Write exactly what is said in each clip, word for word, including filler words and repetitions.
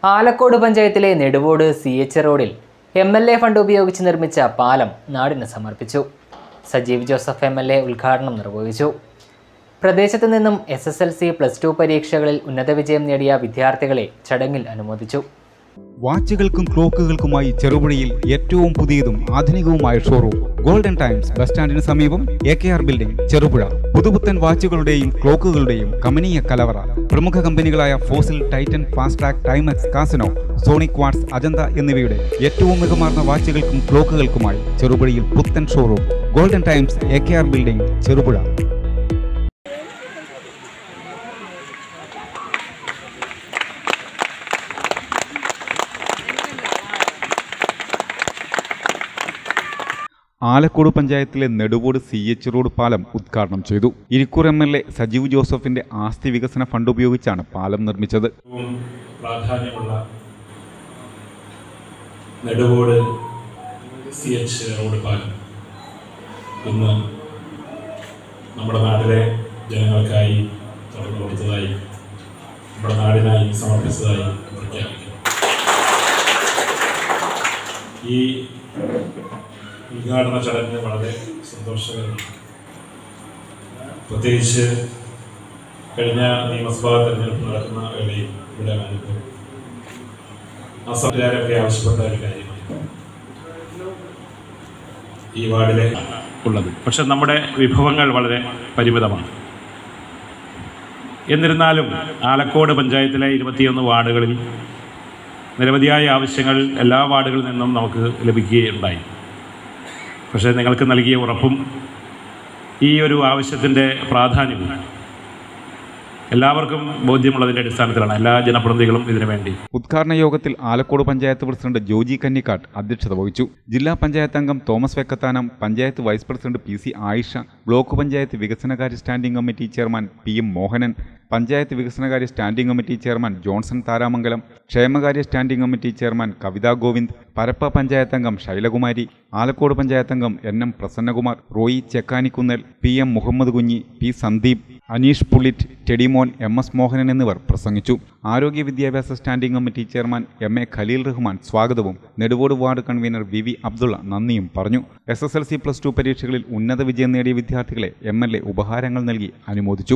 ആലക്കോട് പഞ്ചായത്തിലെ Neduvode C H റോഡിൽ M L A fund ഉപയോഗിച്ച് നിർമ്മിച്ച പാലം നാടിന് സമർപ്പിച്ചു. Sajeev Joseph M L A ഉദ്ഘാടനം നിർവഹിച്ചു. പ്രദേശത്തു നിന്നും S S L C plus two പരീക്ഷകളിൽ ഉന്നത വിജയം നേടിയ വിദ്യാർത്ഥികളെ ചടങ്ങിൽ അനുമോദിച്ചു. വാച്ചുകൾക്കും ക്ലോക്കുകൾക്കുമായി ചെറുപുഴയിൽ ഏറ്റവും പുതിയതും ആധുനികവുമായ ഷോറൂം ഗോൾഡൻ ടൈംസ് ബസ് സ്റ്റാൻഡിന് സമീപം A K R building Cherupuzha. പുതുപുത്തൻ വാച്ചുകളുടെയും ക്ലോക്കുകളുടെയും കമനീയ കലവറ. പ്രമുഖ കമ്പനികളായ Fossil, Titan, Fastrack, Timex, Casio, സോണിക് വാട്സ്, അജന്ത എന്നിവയുടെ ഏറ്റവും മികമാർന്ന വാച്ചുകൾക്കും ക്ലോക്കുകൾക്കുമായി ചെറുപുഴയിൽ പുത്തൻ showroom golden times A K R building Cherupuzha. Alakode പഞ്ചായത്തിലെ നെടുവോട് സി എച്ച് റോഡ് പാലം ഉദ്ഘാടനം ചെയ്തു. Irikkur M L A Sajeev ജോസഫിന്റെ ആസ്തി വികസന ഫണ്ട് ഉപയോഗിച്ചാണ് പാലം നിർമ്മിച്ചത്. പ്രാധാന്യമുള്ള നെടുവോട് സി എച്ച് റോഡ് പാലം ഇന്ന് നമ്മുടെ നാട്ടിലെ ജനങ്ങൾക്കായി തുറന്നു കൊടുത്തതായി, നമ്മുടെ നാടിനായി സമർപ്പിച്ചതായി പ്രഖ്യാപിക്കുന്നു. ഈ ഉദ്ഘാടന ചടങ്ങ് വളരെ സന്തോഷകരമാണ്. പ്രത്യേകിച്ച് കഴിഞ്ഞ നിയമസഭാ തെരഞ്ഞെടുപ്പ് നടക്കുന്ന വേളയിൽ ഇവിടെ വന്നപ്പോൾ ആ സർക്കാരൊക്കെ ആവശ്യപ്പെട്ട ഒരു കാര്യമാണ് ഈ വാർഡിലെ ഉള്ളത്. പക്ഷെ നമ്മുടെ വിഭവങ്ങൾ വളരെ പരിമിതമാണ്. എന്നിരുന്നാലും ആലക്കോട് പഞ്ചായത്തിലെ ഇരുപത്തിയൊന്ന് വാർഡുകളിൽ നിരവധിയായ ആവശ്യങ്ങൾ എല്ലാ വാർഡുകളിൽ നിന്നും നമുക്ക് ലഭിക്കുകയുണ്ടായി. പക്ഷേ നിങ്ങൾക്ക് നൽകിയ ഉറപ്പും ഈ ഒരു ആവശ്യത്തിൻ്റെ പ്രാധാന്യവും എല്ലാവർക്കും ബോധ്യമുള്ളതിൻ്റെ അടിസ്ഥാനത്തിലാണ് എല്ലാ ജനപ്രതിനിധികളും ഇതിനു വേണ്ടി. ഉദ്ഘാടന യോഗത്തിൽ ആലക്കോട് പഞ്ചായത്ത് പ്രസിഡന്റ് ജോജി കന്നിക്കാട്ട് അധ്യക്ഷത വഹിച്ചു. ജില്ലാ പഞ്ചായത്ത് അംഗം Thomas Vekkathanam, panchayat vice president P C Ayisha, block panchayat വികസനകാര്യ standing committee chairman P M Mohanan, panchayat വികസനകാര്യ standing committee chairman Johnson Tharamangalam, ക്ഷേമകാര്യ standing committee chairman Kavitha Govind, Parappa panchayat അംഗം ശൈലകുമാരി, ആലക്കോട് പഞ്ചായത്ത് അംഗം N M Prasannakumar, Royi Chekkanikkunnel, P M Muhammad Kunhi, P Sandeep, Aneesh Pullitt, Tedimon, M S Mohanan എന്നിവർ പ്രസംഗിച്ചു. ആരോഗ്യ വിദ്യാഭ്യാസ standing committee chairman M A Khaleel Rahman സ്വാഗതവും Neduvode ward convenor V V Abdulla നന്ദിയും പറഞ്ഞു. S S L C plus two പരീക്ഷകളിൽ ഉന്നത വിജയം നേടിയ വിദ്യാർത്ഥികളെ എം എൽ എ ഉപഹാരങ്ങൾ നൽകി അനുമോദിച്ചു.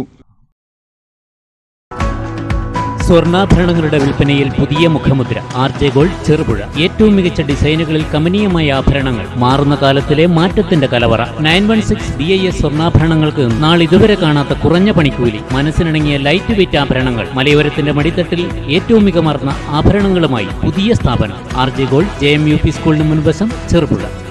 സ്വർണ്ണാഭരണങ്ങളുടെ വിൽപ്പനയിൽ പുതിയ മുഖമുദ്ര ആർ ജെ ഗോൾഡ് ചെറുപുഴ. ഏറ്റവും മികച്ച ഡിസൈനുകളിൽ കമനീയമായ ആഭരണങ്ങൾ, മാറുന്ന കാലത്തിലെ മാറ്റത്തിന്റെ കലവറ. Nine one six B I S സ്വർണ്ണാഭരണങ്ങൾക്ക് നാളിതുവരെ കാണാത്ത കുറഞ്ഞ പണിക്കൂലി, മനസ്സിനിണങ്ങിയ ലൈറ്റ് വെയിറ്റ് ആഭരണങ്ങൾ, മലയോരത്തിന്റെ മടിത്തട്ടിൽ ഏറ്റവും മികമാർന്ന ആഭരണങ്ങളുമായി പുതിയ സ്ഥാപനം R J gold, J M U P സ്കൂളിന് മുൻവശം ചെറുപുഴ.